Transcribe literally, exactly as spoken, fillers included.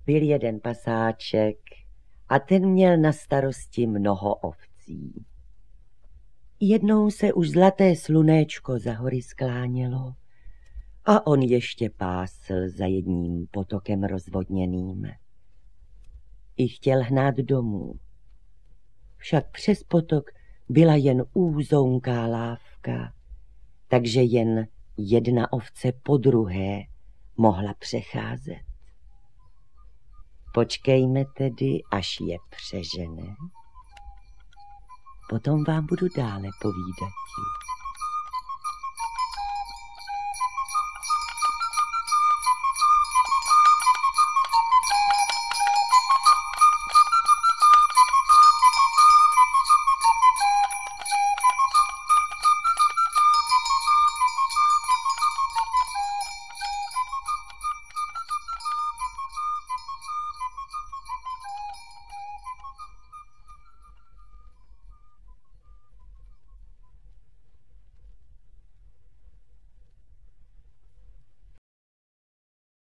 Byl jeden pasáček a ten měl na starosti mnoho ovcí. Jednou se už zlaté slunéčko za hory sklánělo a on ještě pásl za jedním potokem rozvodněným. I chtěl hnát domů. Však přes potok byla jen úzonká lávka, takže jen jedna ovce po druhé mohla přecházet. Počkejme tedy, až je přežene. Potom vám budu dále povídat.